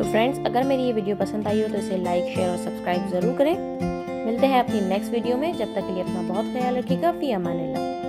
So friends, अगर मेरी ये वीडियो पसंद आई हो तो इसे लाइक, शेयर और सब्सक्राइब ज़रूर करें। मिलते हैं अपनी नेक्स्ट वीडियो में। जब तक के लिए अपना बहुत ख्याल रखिएगा। फ़ी अमानिल्लाह।